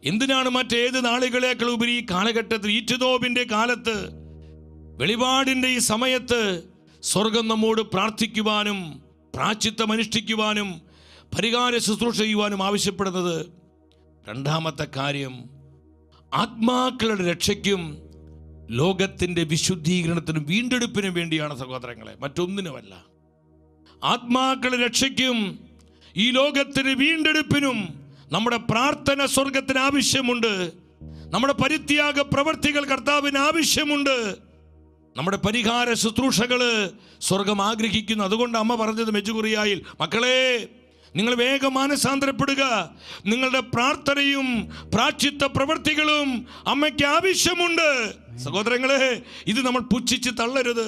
എന്തിനാണ് മറ്റേത് നാളുകളേക്കാൾ ഉപരി ഈ കാലഘട്ടത്തിൽ, ഈറ്റുനോവിൻ്റെ കാലത്ത്, വെളിപാടിൻ്റെ ഈ സമയത്ത് സ്വർഗം നമ്മോട് പ്രാർത്ഥിക്കുവാനും പ്രായശ്ചിത്തം അനുഷ്ഠിക്കുവാനും പരിഹാര ശുശ്രൂഷ ചെയ്യുവാനും ആവശ്യപ്പെടുന്നത്? രണ്ടാമത്തെ കാര്യം, ആത്മാക്കളുടെ രക്ഷയ്ക്കും ലോകത്തിൻ്റെ വിശുദ്ധീകരണത്തിനും വീണ്ടെടുപ്പിനും വേണ്ടിയാണ് സഹോദരങ്ങളെ, മറ്റൊന്നിനുമല്ല. ആത്മാക്കളുടെ രക്ഷയ്ക്കും ഈ ലോകത്തിന് വീണ്ടെടുപ്പിനും നമ്മുടെ പ്രാർത്ഥന സ്വർഗത്തിന് ആവശ്യമുണ്ട്. നമ്മുടെ പരിത്യാഗ പ്രവർത്തികൾ കർത്താവിന് ആവശ്യമുണ്ട്. നമ്മുടെ പരിഹാര ശുശ്രൂഷകൾ സ്വർഗം ആഗ്രഹിക്കുന്നു. അതുകൊണ്ട് അമ്മ പറഞ്ഞത് മെജുകുറിയായിൽ, മക്കളെ നിങ്ങൾ വേഗം മാനസാന്തരപ്പെടുക. നിങ്ങളുടെ പ്രാർത്ഥനയും പ്രായശ്ചിത്ത പ്രവർത്തികളും അമ്മയ്ക്ക് ആവശ്യമുണ്ട്. സഹോദരങ്ങളെ, ഇത് നമ്മൾ പുച്ഛിച്ച് തള്ളരുത്.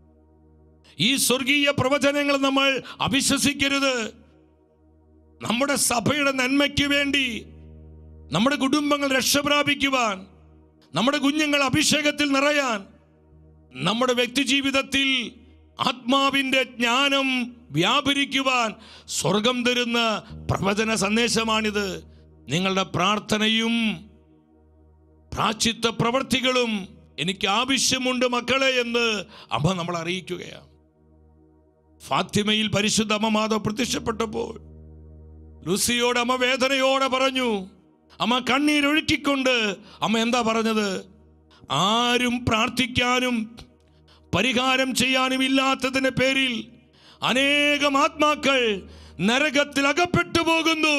ഈ സ്വർഗീയ പ്രവചനങ്ങൾ നമ്മൾ അവിശ്വസിക്കരുത്. നമ്മുടെ സഭയുടെ നന്മയ്ക്ക് വേണ്ടി, നമ്മുടെ കുടുംബങ്ങൾ രക്ഷപ്രാപിക്കുവാൻ, നമ്മുടെ കുഞ്ഞുങ്ങൾ അഭിഷേകത്തിൽ നിറയാൻ, നമ്മുടെ വ്യക്തിജീവിതത്തിൽ ആത്മാവിൻ്റെ ജ്ഞാനം വ്യാപരിക്കുവാൻ സ്വർഗം തരുന്ന പ്രവചന സന്ദേശമാണിത്. നിങ്ങളുടെ പ്രാർത്ഥനയും പ്രായശ്ചിത്ത പ്രവർത്തികളും എനിക്ക് ആവശ്യമുണ്ട് മക്കളെ എന്ന് അമ്മ നമ്മൾ അറിയിക്കുകയാണ്. ഫാത്തിമയിൽ പരിശുദ്ധ അമ്മ മാതാവ് പ്രത്യക്ഷപ്പെട്ടപ്പോൾ ലൂസിയോട് അമ്മ വേദനയോടെ പറഞ്ഞു. അമ്മ കണ്ണീരൊഴുക്കിക്കൊണ്ട് അമ്മ എന്താ പറഞ്ഞത്? ആരും പ്രാർത്ഥിക്കാനും പരിഹാരം ചെയ്യാനും ഇല്ലാത്തതിന്റെ പേരിൽ അനേകം ആത്മാക്കൾ നരകത്തിൽ അകപ്പെട്ടു പോകുന്നു.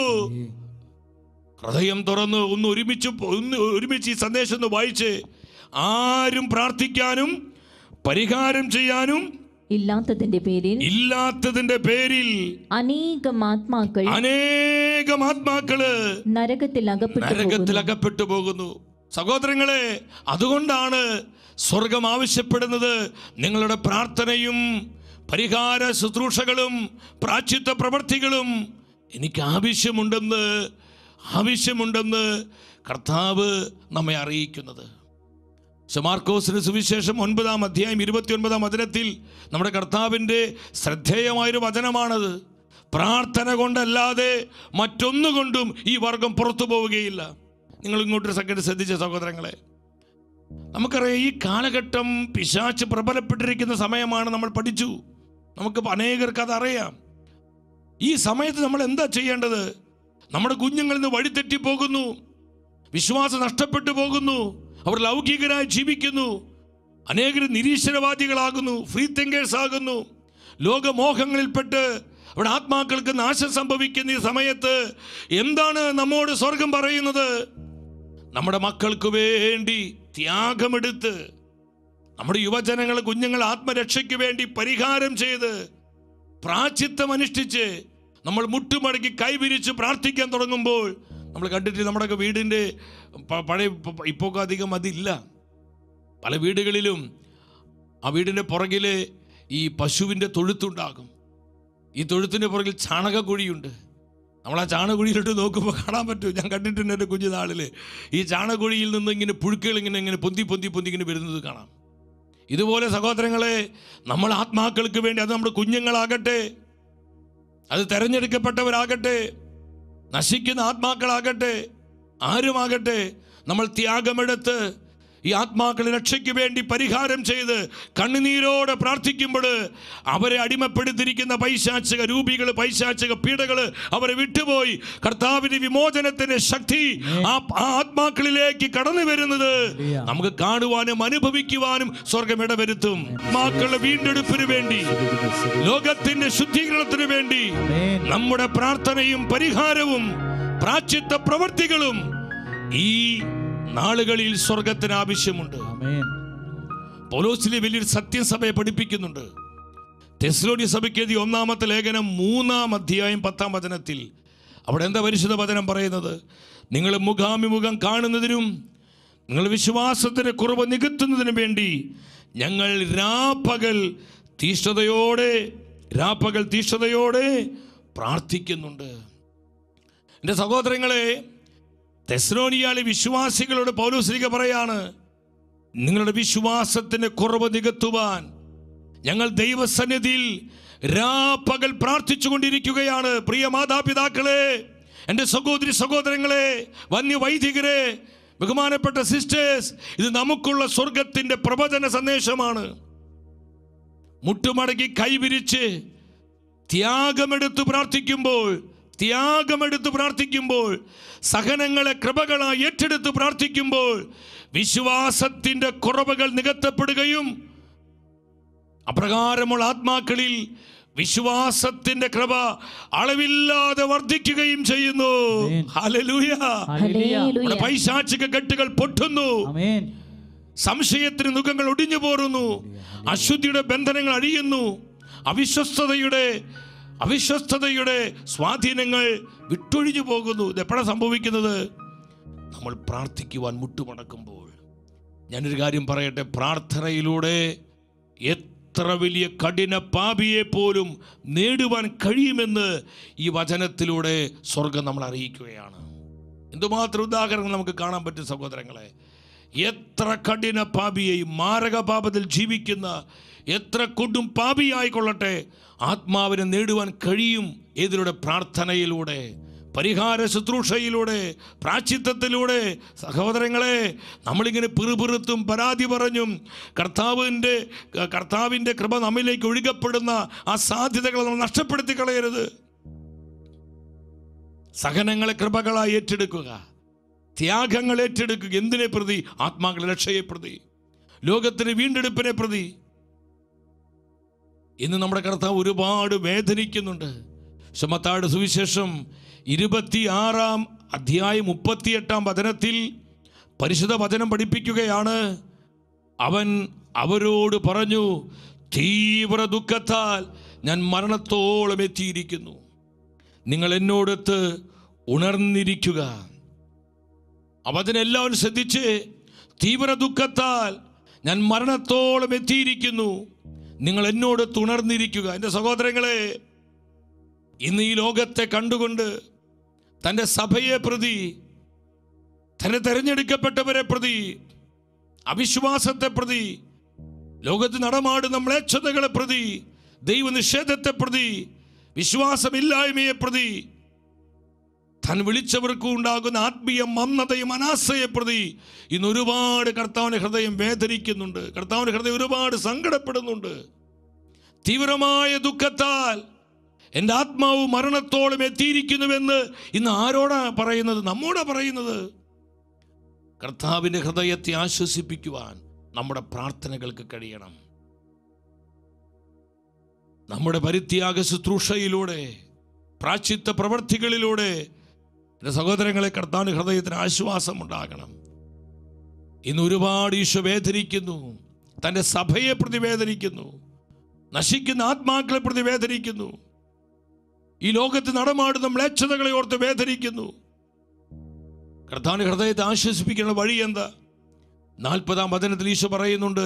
ഹൃദയം തുറന്ന് ഒന്ന് ഒരുമിച്ച് ഈ സന്ദേശം ഒന്ന് വായിച്ച്. ആരും പ്രാർത്ഥിക്കാനും പരിഹാരം ചെയ്യാനും ഇല്ലാത്തതിന്റെ പേരിൽ അനേകം ആത്മാക്കള് നരകത്തിൽ അകപ്പെട്ടു പോകുന്നു. സഹോദരങ്ങളെ, അതുകൊണ്ടാണ് സ്വർഗം ആവശ്യപ്പെടുന്നത് നിങ്ങളുടെ പ്രാർത്ഥനയും പരിഹാര ശുശ്രൂഷകളും പ്രായശ്ചിത്ത പ്രവർത്തികളും എനിക്ക് ആവശ്യമുണ്ടെന്ന് കർത്താവ് നമ്മെ അറിയിക്കുന്നത്. മാർക്കോസിന് സുവിശേഷം 9-ാം അധ്യായം 29-ാം വചനത്തിൽ നമ്മുടെ കർത്താവിൻ്റെ ശ്രദ്ധേയമായൊരു വചനമാണത്. പ്രാർത്ഥന കൊണ്ടല്ലാതെ മറ്റൊന്നുകൊണ്ടും ഈ വർഗം പുറത്തു പോവുകയില്ല. നിങ്ങൾ ഇങ്ങോട്ടൊരു സെക്കൻഡ് ശ്രദ്ധിച്ച സഹോദരങ്ങളെ, നമുക്കറിയാം ഈ കാലഘട്ടം പിശാച് പ്രബലപ്പെട്ടിരിക്കുന്ന സമയമാണ്. നമ്മൾ പഠിച്ചു, നമുക്ക് അനേകർക്ക് അതറിയാം. ഈ സമയത്ത് നമ്മൾ എന്താ ചെയ്യേണ്ടത്? നമ്മുടെ കുഞ്ഞുങ്ങളിൽ നിന്ന് വഴിതെറ്റി പോകുന്നു, വിശ്വാസം നഷ്ടപ്പെട്ടു പോകുന്നു, അവർ ലൗകികരായി ജീവിക്കുന്നു, അനേകർ നിരീശ്വരവാദികളാകുന്നു, ഫ്രീ തിങ്കേഴ്സ് ആകുന്നു, ലോകമോഹങ്ങളിൽപ്പെട്ട് അവിടെ ആത്മാക്കൾക്ക് നാശം സംഭവിക്കുന്ന ഈ സമയത്ത് എന്താണ് നമ്മോട് സ്വർഗം പറയുന്നത്? നമ്മുടെ മക്കൾക്ക് വേണ്ടി ത്യാഗമെടുത്ത്, നമ്മുടെ യുവജനങ്ങൾ കുഞ്ഞുങ്ങൾ ആത്മരക്ഷയ്ക്ക് വേണ്ടി പരിഹാരം ചെയ്ത് പ്രായശ്ചിത്തം അനുഷ്ഠിച്ച് നമ്മൾ മുട്ടുമടക്കി കൈവിരിച്ച് പ്രാർത്ഥിക്കാൻ തുടങ്ങുമ്പോൾ നമ്മൾ കണ്ടിട്ട് നമ്മുടെയൊക്കെ വീടിൻ്റെ പഴയ ഇപ്പോൾ അധികം അതില്ല. പല വീടുകളിലും ആ വീടിൻ്റെ പുറകിൽ ഈ പശുവിൻ്റെ തൊഴുത്തുണ്ടാകും. ഈ തൊഴുത്തിൻ്റെ പുറകിൽ ചാണകക്കുഴിയുണ്ട്. നമ്മൾ ആ ചാണകക്കുഴിയിലോട്ട് നോക്കുമ്പോൾ കാണാൻ പറ്റും. ഞാൻ കണ്ടിട്ടുണ്ട് എൻ്റെ കുഞ്ഞുനാളിൽ ഈ ചാണകക്കുഴിയിൽ നിന്ന് ഇങ്ങനെ പുഴുക്കൾ ഇങ്ങനെ പൊന്തി ഇങ്ങനെ വരുന്നത് കാണാം. ഇതുപോലെ സഹോദരങ്ങളെ, നമ്മൾ ആത്മാക്കൾക്ക് വേണ്ടി, അത് നമ്മുടെ കുഞ്ഞുങ്ങളാകട്ടെ, അത് തെരഞ്ഞെടുക്കപ്പെട്ടവരാകട്ടെ, നശിക്കുന്ന ആത്മാക്കളാകട്ടെ, ആരുമാകട്ടെ, നമ്മൾ ത്യാഗമെടുത്ത് ഈ ആത്മാക്കളുടെ രക്ഷയ്ക്ക് വേണ്ടി പരിഹാരം ചെയ്ത് കണ്ണുനീരോടെ പ്രാർത്ഥിക്കുമ്പോൾ അവരെ അടിമപ്പെടുത്തിയിരിക്കുന്ന പൈശാചിക രൂപികൾ, പൈശാചിക പീഡകൾ അവരെ വിട്ടുപോയി കർത്താവിന്റെ വിമോചനത്തിന്റെ ശക്തി ആ ആത്മാക്കളിലേക്ക് കടന്നു വരുന്നത് നമുക്ക് കാണുവാനും അനുഭവിക്കുവാനും സ്വർഗം ഇടവരുത്തും. ആത്മാക്കളുടെ വീണ്ടെടുപ്പിന് വേണ്ടി, ലോകത്തിന്റെ ശുദ്ധീകരണത്തിന് വേണ്ടി നമ്മുടെ പ്രാർത്ഥനയും പരിഹാരവും പ്രായശ്ചിത്ത പ്രവർത്തികളും ഈ നാളുകളിൽ സ്വർഗത്തിന് ആവശ്യമുണ്ട്. പൗലോസിലെ വലിയൊരു സത്യസഭയെ പഠിപ്പിക്കുന്നുണ്ട്. തെസ്സലോനിയ സഭയ്ക്ക് എഴുതിയ 1-ാമത്തെ ലേഖനം 3-ാം അധ്യായം 10-ാം വചനത്തിൽ അവിടെ എന്താ പരിശുദ്ധ വചനം പറയുന്നത്? നിങ്ങൾ മുഖാമുഖം കാണുന്നതിനും നിങ്ങൾ വിശ്വാസത്തിന്റെ കുറവ് നികത്തുന്നതിനും വേണ്ടി ഞങ്ങൾ രാപ്പകൽ തീഷ്ണതയോടെ പ്രാർത്ഥിക്കുന്നുണ്ട്. എൻ്റെ സഹോദരങ്ങളെ, തെസ്സലോനിയയിലെ വിശ്വാസികളോട് പൗലോസ് പറയാണ്, നിങ്ങളുടെ വിശ്വാസത്തിന്റെ കുറവ് നികത്തുവാൻ ഞങ്ങൾ ദൈവസന്നിധിയിൽ രാപ്പകൽ പ്രാർത്ഥിച്ചു കൊണ്ടിരിക്കുകയാണ്. പ്രിയ മാതാപിതാക്കളെ, എൻ്റെ സഹോദരി സഹോദരങ്ങളെ, വന്യവൈദികരെ, ബഹുമാനപ്പെട്ട സിസ്റ്റേഴ്സ്, ഇത് നമുക്കുള്ള സ്വർഗത്തിൻ്റെ പ്രവചന സന്ദേശമാണ്. മുട്ടുമടക്കി കൈവിരിച്ച് ത്യാഗമെടുത്ത് പ്രാർത്ഥിക്കുമ്പോൾ, സഹനങ്ങളെ കൃപകളായി ഏറ്റെടുത്ത് പ്രാർത്ഥിക്കുമ്പോൾ വിശ്വാസത്തിൻ്റെ കുറവുകൾ നികത്തപ്പെടുകയും അപ്രകാരമുള്ള ആത്മാക്കളിൽ വിശ്വാസത്തിന്റെ കൃപ അളവില്ലാതെ വർദ്ധിക്കുകയും ചെയ്യുന്നു. ഹല്ലേലൂയ. പൈശാചിക കെട്ടുകൾ പൊട്ടുന്നു, സംശയത്തിന് മുഖങ്ങൾ ഒടിഞ്ഞു പോരുന്നു, അശുദ്ധിയുടെ ബന്ധനങ്ങൾ അഴിയുന്നു, അവിശ്വസ്തതയുടെ സ്വാധീനങ്ങൾ വിട്ടൊഴിഞ്ഞു പോകുന്നു. ഇതെപ്പോഴാണ് സംഭവിക്കുന്നത്? നമ്മൾ പ്രാർത്ഥിക്കുവാൻ മുട്ടുമടക്കുമ്പോൾ. ഞാനൊരു കാര്യം പറയട്ടെ, പ്രാർത്ഥനയിലൂടെ എത്ര വലിയ കഠിന പാപിയെ പോലും നേടുവാൻ കഴിയുമെന്ന് ഈ വചനത്തിലൂടെ സ്വർഗം നമ്മൾ അറിയിക്കുകയാണ്. എന്തുമാത്രം ഉദാഹരണം നമുക്ക് കാണാൻ പറ്റും സഹോദരങ്ങളെ. എത്ര കഠിന പാപിയെയും, മാരക പാപത്തിൽ ജീവിക്കുന്ന എത്ര കൊടും പാപിയായിക്കൊള്ളട്ടെ, ആത്മാവിനെ നേടുവാൻ കഴിയും. ഏതിലൂടെ? പ്രാർത്ഥനയിലൂടെ, പരിഹാര ശുശ്രൂഷയിലൂടെ, പ്രാശ്ചിത്തത്തിലൂടെ. സഹോദരങ്ങളെ, നമ്മളിങ്ങനെ പിറുപിറുത്തും പരാതി പറഞ്ഞും കർത്താവിൻ്റെ കൃപ നമ്മിലേക്ക് ഒഴുകപ്പെടുന്ന ആ സാധ്യതകളെ നമ്മൾ നഷ്ടപ്പെടുത്തി കളയരുത്. സഹനങ്ങളെ കൃപകളായി ഏറ്റെടുക്കുക, ത്യാഗങ്ങൾ ഏറ്റെടുക്കുക. എന്തിനെ പ്രതി? ആത്മാക്കളുടെ രക്ഷയെ പ്രതി, ലോകത്തിന് വീണ്ടെടുപ്പിനെ പ്രതി. ഇന്ന് നമ്മുടെ കർത്താവ് ഒരുപാട് വേദനിക്കുന്നുണ്ട്. മത്തായിയുടെ സുവിശേഷം 26-ാം അധ്യായം 38-ാം വചനത്തിൽ പരിശുദ്ധ വചനം പഠിപ്പിക്കുകയാണ്. അവൻ അവരോട് പറഞ്ഞു, തീവ്ര ദുഃഖത്താൽ ഞാൻ മരണത്തോളം എത്തിയിരിക്കുന്നു, നിങ്ങൾ എന്നോടൊത്ത് ഉണർന്നിരിക്കുക. അവതിനെല്ലാവരും ശ്രദ്ധിച്ച്, തീവ്ര ദുഃഖത്താൽ ഞാൻ മരണത്തോളം എത്തിയിരിക്കുന്നു, നിങ്ങൾ എന്നോടൊത്ത് ഉണർന്നിരിക്കുക. എൻ്റെ സഹോദരങ്ങളെ, ഇന്ന് ഈ ലോകത്തെ കണ്ടുകൊണ്ട് തൻ്റെ സഭയെ പ്രതി, തന്നെ തെരഞ്ഞെടുക്കപ്പെട്ടവരെ പ്രതി, അവിശ്വാസത്തെ പ്രതി, ലോകത്ത് നടമാടുന്ന മ്ലേച്ഛതകളെ പ്രതി, ദൈവനിഷേധത്തെ പ്രതി, വിശ്വാസമില്ലായ്മയെ പ്രതി, താൻ വിളിച്ചവർക്കും ഉണ്ടാകുന്ന ആത്മീയ മന്ദതയും അനാസയെ പ്രതി ഇന്ന് ഒരുപാട് കർത്താവിൻ്റെ ഹൃദയം വേദനിക്കുന്നുണ്ട്. കർത്താവിൻ്റെ ഹൃദയം ഒരുപാട് സങ്കടപ്പെടുന്നുണ്ട്. തീവ്രമായ ദുഃഖത്താൽ എൻ്റെ ആത്മാവ് മരണത്തോളം എത്തിയിരിക്കുന്നുവെന്ന് ഇന്ന് ആരോടാ പറയുന്നത്? നമ്മോടാ പറയുന്നത്. കർത്താവിൻ്റെ ഹൃദയത്തെ ആശ്വസിപ്പിക്കുവാൻ നമ്മുടെ പ്രാർത്ഥനകൾക്ക് കഴിയണം. നമ്മുടെ പരിത്യാഗ ശുശ്രൂഷയിലൂടെ, പ്രാശ്ചിത്ത പ്രവർത്തികളിലൂടെ എൻ്റെ സഹോദരങ്ങളെ, കർത്താവിൻ്റെ ഹൃദയത്തിന് ആശ്വാസം ഉണ്ടാകണം. ഇന്ന് ഒരുപാട് ഈശോ വേദനിക്കുന്നു, തൻ്റെ സഭയെ പ്രതി വേദനിക്കുന്നു, നശിക്കുന്ന ആത്മാക്കളെ പ്രതി വേദനിക്കുന്നു, ഈ ലോകത്ത് നടമാടുന്ന മ്ലേച്ഛതകളെ ഓർത്ത് വേദനിക്കുന്നു. കർത്താവിൻ്റെ ഹൃദയത്തെ ആശ്വസിപ്പിക്കുന്ന വഴി എന്താ? 40-ാം വചനത്തിൽ ഈശോ പറയുന്നുണ്ട്,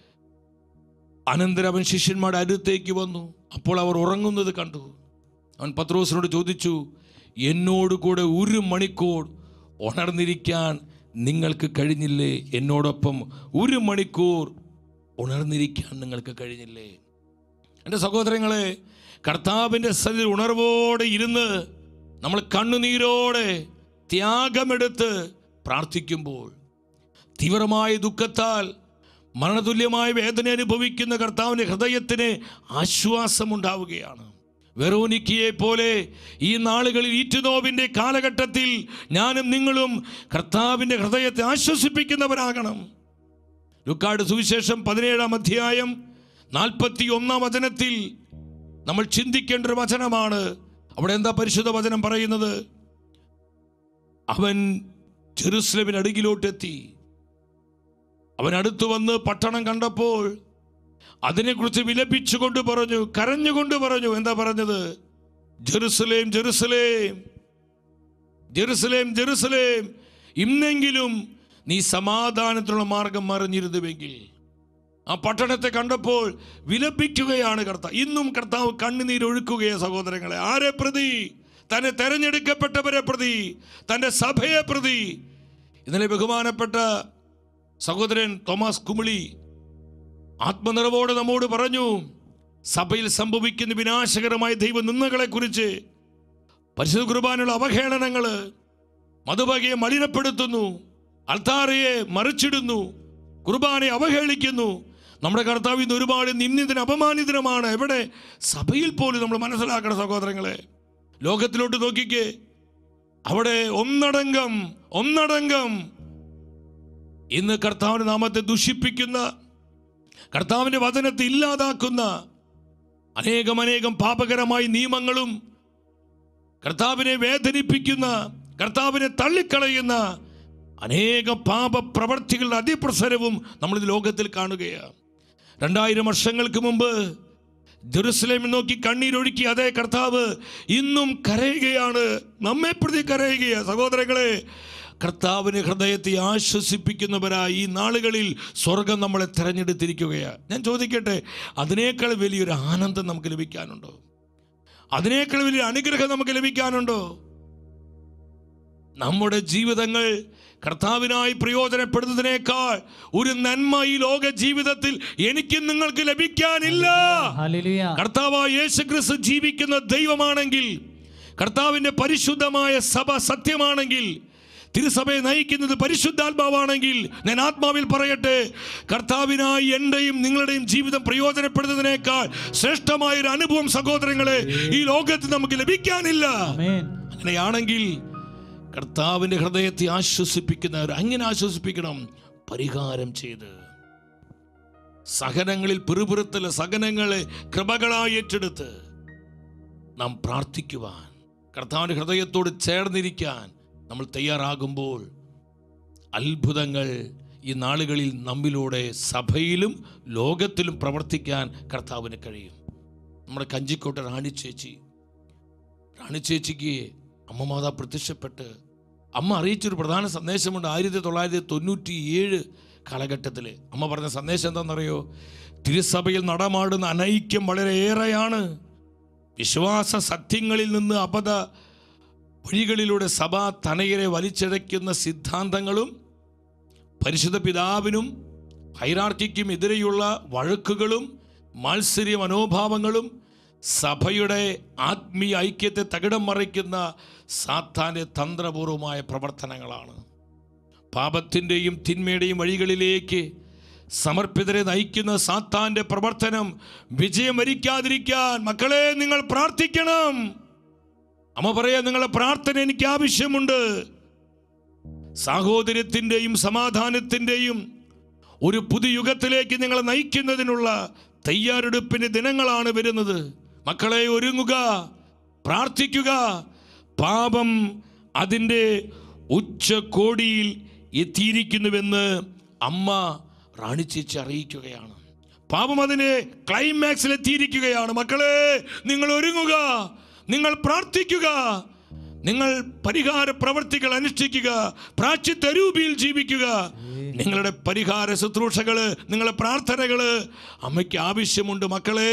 അനന്തരം അവൻ ശിഷ്യന്മാരുടെ അടുത്തേക്ക് വന്നു, അപ്പോൾ അവർ ഉറങ്ങുന്നത് കണ്ടു. അവൻ പത്രോസിനോട് ചോദിച്ചു, എന്നോട് കൂടെ 1 മണിക്കൂർ ഉണർന്നിരിക്കാൻ നിങ്ങൾക്ക് കഴിഞ്ഞില്ലേ? എന്നോടൊപ്പം 1 മണിക്കൂർ ഉണർന്നിരിക്കാൻ നിങ്ങൾക്ക് കഴിഞ്ഞില്ലേ? എൻ്റെ സഹോദരങ്ങളെ, കർത്താവിൻ്റെ സന്നിധിയിൽ ഉണർവോടെ ഇരുന്ന് നമ്മൾ കണ്ണുനീരോടെ ത്യാഗമെടുത്ത് പ്രാർത്ഥിക്കുമ്പോൾ, തീവ്രമായ ദുഃഖത്താൽ മരണതുല്യമായ വേദന അനുഭവിക്കുന്ന കർത്താവിൻ്റെ ഹൃദയത്തിന് ആശ്വാസമുണ്ടാവുകയാണ്. വെറോനിക്കയെ പോലെ ഈ നാളുകളിൽ ഈറ്റുനോവിൻ്റെ കാലഘട്ടത്തിൽ ഞാനും നിങ്ങളും കർത്താവിൻ്റെ ഹൃദയത്തെ ആശ്വസിപ്പിക്കുന്നവരാകണം. ലൂക്കായുടെ സുവിശേഷം 17-ാം അധ്യായം 41-ാം വചനത്തിൽ നമ്മൾ ചിന്തിക്കേണ്ട ഒരു വചനമാണ്. അവിടെ എന്താ പരിശുദ്ധ വചനം പറയുന്നത്? അവൻ ജെറുസലേമിന് അടുകിലോട്ടെത്തി. അവൻ അടുത്തു വന്ന് പട്ടണം കണ്ടപ്പോൾ അതിനെക്കുറിച്ച് വിലപിച്ചുകൊണ്ട് പറഞ്ഞു, കരഞ്ഞുകൊണ്ട് പറഞ്ഞു. എന്താ പറഞ്ഞത്? ജെറുസലേം, ജെറുസലേം, ജെറുസലേം, ജെറുസലേം, ഇന്നെങ്കിലും നീ സമാധാനത്തിനുള്ള മാർഗം മറിഞ്ഞിരുന്നുവെങ്കിൽ. ആ പട്ടണത്തെ കണ്ടപ്പോൾ വിലപിക്കുകയാണ് കർത്താവ്. ഇന്നും കർത്താവ് കണ്ണുനീരൊഴുക്കുകയാണ് സഹോദരങ്ങളെ. ആരെ പ്രതി? തന്നെ തെരഞ്ഞെടുക്കപ്പെട്ടവരെ പ്രതി, തൻ്റെ സഭയെ പ്രതി. ഇന്നലെ ബഹുമാനപ്പെട്ട സഹോദരൻ തോമസ് കുമിളി ആത്മനിറവോടെ നമ്മോട് പറഞ്ഞു, സഭയിൽ സംഭവിക്കുന്ന വിനാശകരമായ ദൈവനിന്ദകളെക്കുറിച്ച് പരിശുദ്ധ കുർബാനയുള്ള അവഹേളനങ്ങള്, മധുബകയെ മലിനപ്പെടുത്തുന്നു, അൾത്താരയെ മറിച്ചിടുന്നു, കുർബാനയെ അവഹേളിക്കുന്നു. നമ്മുടെ കർത്താവ് ഇന്ന് ഒരുപാട് നിന്ദിതനും അപമാനിതനുമാണ്. എവിടെ? സഭയിൽ പോലും നമ്മൾ മനസ്സിലാക്കണം സഹോദരങ്ങളെ. ലോകത്തിലോട്ട് നോക്കിക്കേ, അവിടെ ഒന്നടങ്കം ഇന്ന് കർത്താവിന്റെ നാമത്തെ ദുഷിപ്പിക്കുന്ന, കർത്താവിന്റെ വചനത്തെ ഇല്ലാതാക്കുന്ന അനേകം പാപകരമായ നിയമങ്ങളും, കർത്താവിനെ വേദനിപ്പിക്കുന്ന, കർത്താവിനെ തള്ളിക്കളയുന്ന അനേക പാപ പ്രവർത്തികളുടെ അതിപ്രസരവും നമ്മൾ ലോകത്തിൽ കാണുകയാണ്. 2000 വർഷങ്ങൾക്ക് മുമ്പ് ജെറുസലേമിൽ നോക്കി കണ്ണീരൊഴുക്കി അതേ കർത്താവ് ഇന്നും കരയുകയാണ്, നമ്മെ പ്രതി കരയുകയാണ്. സഹോദരങ്ങളെ, കർത്താവിന് ഹൃദയത്തെ ആശ്വസിപ്പിക്കുന്നവരായി ഈ നാളുകളിൽ സ്വർഗം നമ്മളെ തിരഞ്ഞെടുത്തിരിക്കുകയാണ്. ഞാൻ ചോദിക്കട്ടെ, അതിനേക്കാൾ വലിയൊരു ആനന്ദം നമുക്ക് ലഭിക്കാനുണ്ടോ? അതിനേക്കാൾ വലിയ അനുഗ്രഹം നമുക്ക് ലഭിക്കാനുണ്ടോ? നമ്മുടെ ജീവിതങ്ങൾ കർത്താവിനായി പ്രയോജനപ്പെടുന്നതിനേക്കാൾ ഒരു നന്മ ഈ ലോക ജീവിതത്തിൽ എനിക്കും നിങ്ങൾക്ക് ലഭിക്കാനില്ല. കർത്താവായ യേശുക്രിസ്തു ജീവിക്കുന്ന ദൈവമാണെങ്കിൽ, കർത്താവിന്റെ പരിശുദ്ധമായ സഭ സത്യമാണെങ്കിൽ, തിരുസഭയെ നയിക്കുന്നത് പരിശുദ്ധാത്മാവാണെങ്കിൽ, ഞാൻ ആത്മാവിൽ പറയട്ടെ, കർത്താവിനായി എന്റെയും നിങ്ങളുടെയും ജീവിതം പ്രയോജനപ്പെടുന്നതിനേക്കാൾ ശ്രേഷ്ഠമായൊരു അനുഭവം സഹോദരങ്ങളെ ഈ ലോകത്ത് നമുക്ക് ലഭിക്കാനില്ല. അങ്ങനെയാണെങ്കിൽ കർത്താവിന്റെ ഹൃദയത്തെ ആശ്വസിപ്പിക്കുന്നവർ അങ്ങനെ ആശ്വസിപ്പിക്കണം, പരിഹാരം ചെയ്ത് സഹനങ്ങളിൽ പിറുപിറുത്തല്, സഹനങ്ങളെ കൃപകളായി ഏറ്റെടുത്ത് നാം പ്രാർത്ഥിക്കുവാൻ, കർത്താവിന്റെ ഹൃദയത്തോട് ചേർന്നിരിക്കാൻ നമ്മൾ തയ്യാറാകുമ്പോൾ അത്ഭുതങ്ങൾ ഈ നാളുകളിൽ നമ്മിലൂടെ സഭയിലും ലോകത്തിലും പ്രവർത്തിക്കാൻ കർത്താവിന് കഴിയും. നമ്മുടെ കഞ്ചിക്കോട്ടെ റാണി ചേച്ചിക്ക് അമ്മ മാതാ പ്രത്യക്ഷപ്പെട്ട് അമ്മ അറിയിച്ചൊരു പ്രധാന സന്ദേശമുണ്ട്. 1997 കാലഘട്ടത്തിൽ അമ്മ പറഞ്ഞ സന്ദേശം എന്താണെന്നറിയോ? തിരുസഭയിൽ നടമാടുന്ന അനൈക്യം വളരെയേറെയാണ്. വിശ്വാസ സത്യങ്ങളിൽ നിന്ന് അബദ്ധ വഴികളിലൂടെ സഭാ തനയരെ വലിച്ചഴയ്ക്കുന്ന സിദ്ധാന്തങ്ങളും പരിശുദ്ധ പിതാവിനും ഹൈറാർക്കിക്കും എതിരെയുള്ള വഴക്കുകളും മാത്സര്യ മനോഭാവങ്ങളും സഭയുടെ ആത്മീയ ഐക്യത്തെ തകിടം മറിക്കുന്ന സാത്താന്റെ തന്ത്രപൂർവമായ പ്രവർത്തനങ്ങളാണ്. പാപത്തിൻ്റെയും തിന്മയുടെയും വഴികളിലേക്ക് സമർപ്പിതരെ നയിക്കുന്ന സാത്താന്റെ പ്രവർത്തനം വിജയം വരിക്കാതിരിക്കാൻ മക്കളെ നിങ്ങൾ പ്രാർത്ഥിക്കണം. അമ്മ പറയാ, നിങ്ങളുടെ പ്രാർത്ഥന എനിക്ക് ആവശ്യമുണ്ട്. സാഹോദര്യത്തിൻ്റെയും സമാധാനത്തിൻ്റെയും ഒരു പുതുയുഗത്തിലേക്ക് നിങ്ങളെ നയിക്കുന്നതിനുള്ള തയ്യാറെടുപ്പിന്റെ ദിനങ്ങളാണ് വരുന്നത്. മക്കളെ, ഒരുങ്ങുക, പ്രാർത്ഥിക്കുക. പാപം അതിൻ്റെ ഉച്ചകോടിയിൽ എത്തിയിരിക്കുന്നുവെന്ന് അമ്മ റാണി ചേച്ചി അറിയിക്കുകയാണ്. പാപം അതിൻ്റെ ക്ലൈമാക്സിൽ എത്തിയിരിക്കുകയാണ്. മക്കളെ, നിങ്ങൾ ഒരുങ്ങുക, നിങ്ങൾ പ്രാർത്ഥിക്കുക, നിങ്ങൾ പരിഹാര പ്രവർത്തികൾ അനുഷ്ഠിക്കുക, പ്രാശ്ചിത്തരൂപിയിൽ ജീവിക്കുക. നിങ്ങളുടെ പരിഹാര ശുശ്രൂഷകള്, നിങ്ങളുടെ പ്രാർത്ഥനകള് അമ്മയ്ക്ക് ആവശ്യമുണ്ട്. മക്കളെ,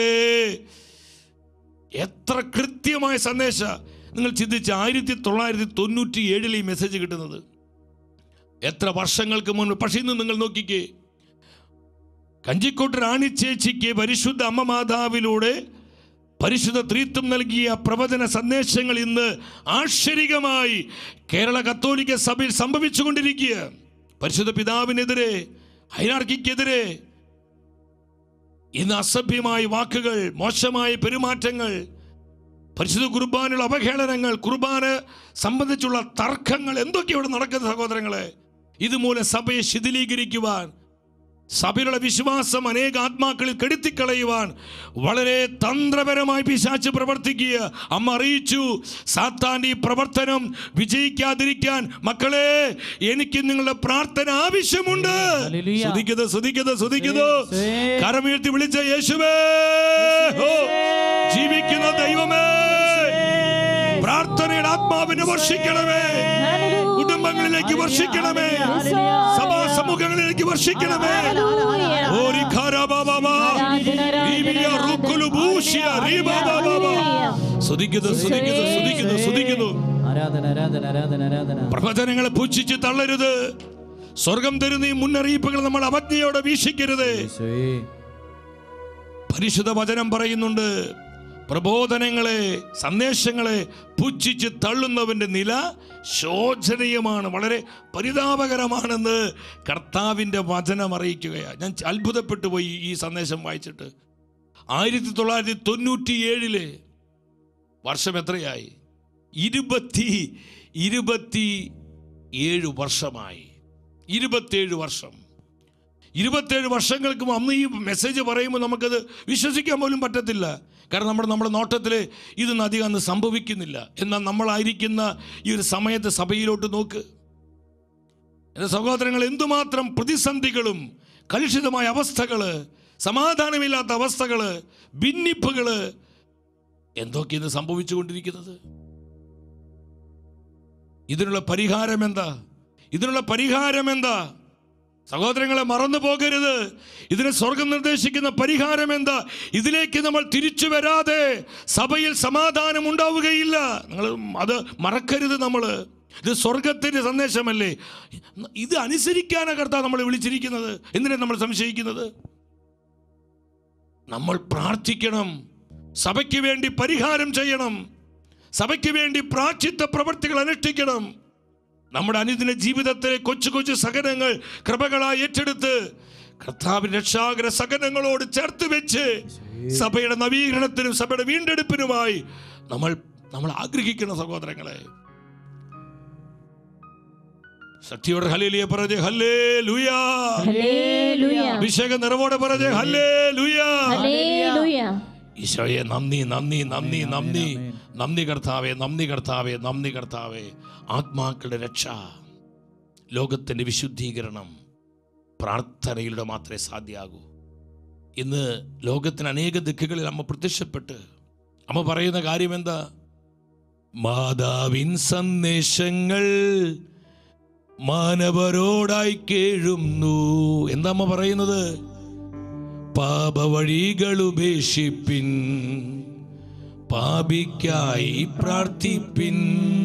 എത്ര കൃത്യമായ സന്ദേശ നിങ്ങൾ ചിന്തിച്ച് 1997 ഈ മെസ്സേജ് കിട്ടുന്നത് എത്ര വർഷങ്ങൾക്ക് മുൻപ്. പക്ഷെ ഇന്ന് നിങ്ങൾ നോക്കിക്കേ, കഞ്ചിക്കോട്ട് റാണി ചേച്ചിക്ക് പരിശുദ്ധ അമ്മ മാതാവിലൂടെ പരിശുദ്ധ ത്രിത്വം നൽകിയ പ്രവചന സന്ദേശങ്ങൾ ഇന്ന് ആശ്ചര്യമായി കേരള കത്തോലിക്ക സഭയിൽ സംഭവിച്ചുകൊണ്ടിരിക്കുക. പരിശുദ്ധ പിതാവിനെതിരെ, ഹൈറാർക്കിക്കെതിരെ ഇന്ന് അസഭ്യമായ വാക്കുകൾ, മോശമായ പെരുമാറ്റങ്ങൾ, പരിശുദ്ധ കുർബാനയുള്ള അവഹേളനങ്ങൾ, കുർബാന സംബന്ധിച്ചുള്ള തർക്കങ്ങൾ, എന്തൊക്കെ ഇവിടെ നടക്കുന്ന സഹോദരങ്ങളെ. ഇതുമൂലം സഭയെ ശിഥിലീകരിക്കുവാൻ, സഭയിലുള്ള വിശ്വാസം അനേക ആത്മാക്കളിൽ കെടുത്തിക്കളയുവാൻ വളരെ തന്ത്രപരമായി പിശാച് പ്രവർത്തിക്കുക. അമ്മ അറിയിച്ചു, സാത്താന്റെ ഈ പ്രവർത്തനം വിജയിക്കാതിരിക്കാൻ മക്കളെ എനിക്ക് നിങ്ങളുടെ പ്രാർത്ഥന ആവശ്യമുണ്ട്. സ്തുതിക്കുന്നു, കരമുയർത്തി വിളിച്ച യേശുവേ, ജീവിക്കുന്ന ദൈവമേ, പ്രാർത്ഥനയുടെ ആത്മാവിനെ വർഷിക്കണമേ, കുടുംബങ്ങളിലേക്ക് വർഷിക്കണമേ, സഭാ സമൂഹങ്ങളിലേക്ക് വർഷിക്കണമേ. പ്രവചനങ്ങളെ പുച്ഛിച്ച് തള്ളരുത്. സ്വർഗം തരുന്ന ഈ മുന്നറിയിപ്പുകൾ നമ്മൾ അവജ്ഞയോടെ വീക്ഷിക്കരുത്. പരിശുദ്ധ വചനം പറയുന്നുണ്ട്, പ്രബോധനങ്ങളെ, സന്ദേശങ്ങളെ പുച്ഛിച്ച് തള്ളുന്നവന്റെ നില ശോചനീയമാണ്, വളരെ പരിതാപകരമാണെന്ന് കർത്താവിൻ്റെ വചനം അറിയിക്കുകയാണ്. ഞാൻ അത്ഭുതപ്പെട്ടു പോയി ഈ സന്ദേശം വായിച്ചിട്ട്. 1997 വർഷം എത്രയായി? 27 വർഷമായി. 27 വർഷം. 27 വർഷങ്ങൾക്ക് അന്ന് ഈ മെസ്സേജ് പറയുമ്പോൾ നമുക്കത് വിശ്വസിക്കാൻ പോലും പറ്റത്തില്ല. കാരണം നമ്മുടെ നോട്ടത്തിൽ ഇതൊന്നും അധികം അന്ന് സംഭവിക്കുന്നില്ല. എന്നാൽ നമ്മളായിരിക്കുന്ന ഈ ഒരു സമയത്ത് സഭയിലോട്ട് നോക്ക് എൻ്റെ സഹോദരങ്ങൾ, എന്തുമാത്രം പ്രതിസന്ധികളും കലുഷിതമായ അവസ്ഥകൾ, സമാധാനമില്ലാത്ത അവസ്ഥകൾ, ഭിന്നിപ്പുകൾ, എന്തൊക്കെയാണ് സംഭവിച്ചുകൊണ്ടിരിക്കുന്നത്. ഇതിനുള്ള പരിഹാരം എന്താ? ഇതിനുള്ള പരിഹാരം എന്താ? സഹോദരങ്ങളെ, മറന്നു പോകരുത്. ഇതിന് സ്വർഗം നിർദ്ദേശിക്കുന്ന പരിഹാരം എന്താ? ഇതിലേക്ക് നമ്മൾ തിരിച്ചു വരാതെ സഭയിൽ സമാധാനം ഉണ്ടാവുകയില്ല. നിങ്ങൾ അത് മറക്കരുത്. ഇത് സ്വർഗത്തിൻ്റെ സന്ദേശമല്ലേ? ഇത് അനുസരിക്കാനാണ് കർത്താവ് നമ്മളെ വിളിച്ചിരിക്കുന്നത്. എന്തിനാണ് നമ്മൾ സംശയിക്കുന്നത്? നമ്മൾ പ്രാർത്ഥിക്കണം, സഭയ്ക്ക് വേണ്ടി പരിഹാരം ചെയ്യണം, സഭയ്ക്ക് വേണ്ടി പ്രായശ്ചിത്ത പ്രവൃത്തികൾ അനുഷ്ഠിക്കണം. നമ്മുടെ അനുദിന ജീവിതത്തിലെ കൊച്ചു കൊച്ചു സഹനങ്ങൾ കൃപകളായി ഏറ്റെടുത്ത് കർത്താവിന്റെ രക്ഷാകര സഹനങ്ങളോട് ചേർത്ത് വെച്ച് സഭയുടെ നവീകരണത്തിനും സഭയുടെ വീണ്ടെടുപ്പിനുമായി നമ്മൾ ആഗ്രഹിക്കണം. സഹോദരങ്ങളെ, ശക്തിയോടെ ഹല്ലേലൂയ പറഞ്ഞേ, ഹല്ലേലൂയ. അഭിഷേക നിറവോടെ പറഞ്ഞേ, ഹല്ലേലൂയ. ഈശോയെ നന്ദി, നന്ദി, നന്ദി, നന്ദി, നന്ദി കർത്താവേ, നന്ദി കർത്താവേ, നന്ദി കർത്താവേ. ആത്മാക്കളുടെ രക്ഷ, ലോകത്തിൻ്റെ വിശുദ്ധീകരണം പ്രാർത്ഥനയിലൂടെ മാത്രമേ സാധ്യമാകൂ. ഇന്ന് ലോകത്തിന് അനേക ദിക്കുകളിൽ അമ്മ പ്രത്യക്ഷപ്പെട്ട് അമ്മ പറയുന്ന കാര്യം എന്താ? മാതാവിൻ സന്ദേശങ്ങൾ മാനവരോടായി കേഴുന്നു. എന്താ അമ്മ പറയുന്നത്? പാപവഴികൾ ഉപേക്ഷിപ്പിൻ, പാപിക്കായി പ്രാർത്ഥിപ്പിൻ,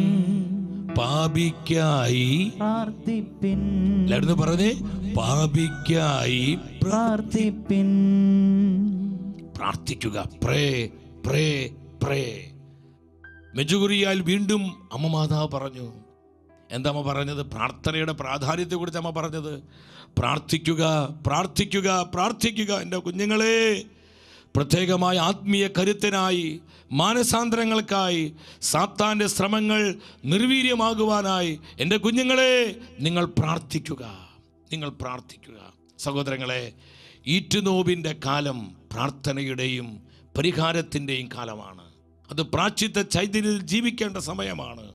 പാപിക്കായി പ്രാർത്ഥിപ്പിൻ. എല്ലാവരും പറഞ്ഞേ, പാപിക്കായി പ്രാർത്ഥിപ്പിൻ. പ്രാർത്ഥിക്കുക. പ്രേ പ്രേ പ്രേ. മെജുഗുരിയാൽ വീണ്ടും അമ്മ മാതാവ് പറഞ്ഞു. എന്താ അമ്മ പറഞ്ഞത്? പ്രാർത്ഥനയുടെ പ്രാധാന്യത്തെക്കുറിച്ച് അമ്മ പറഞ്ഞത്. പ്രാർത്ഥിക്കുക, പ്രാർത്ഥിക്കുക, പ്രാർത്ഥിക്കുക. എൻ്റെ കുഞ്ഞുങ്ങളെ, പ്രത്യേകമായ ആത്മീയ കരുത്തിനായി, മാനസാന്തരങ്ങൾക്കായി, സാത്താൻ്റെ ശ്രമങ്ങൾ നിർവീര്യമാകുവാനായി എൻ്റെ കുഞ്ഞുങ്ങളെ നിങ്ങൾ പ്രാർത്ഥിക്കുക, നിങ്ങൾ പ്രാർത്ഥിക്കുക. സഹോദരങ്ങളെ, ഈറ്റുനോവിൻ്റെ കാലം പ്രാർത്ഥനയുടെയും പരിഹാരത്തിൻ്റെയും കാലമാണ്. അത് പ്രായശ്ചിത്ത ചൈതന്യത്തിൽ ജീവിക്കേണ്ട സമയമാണ്.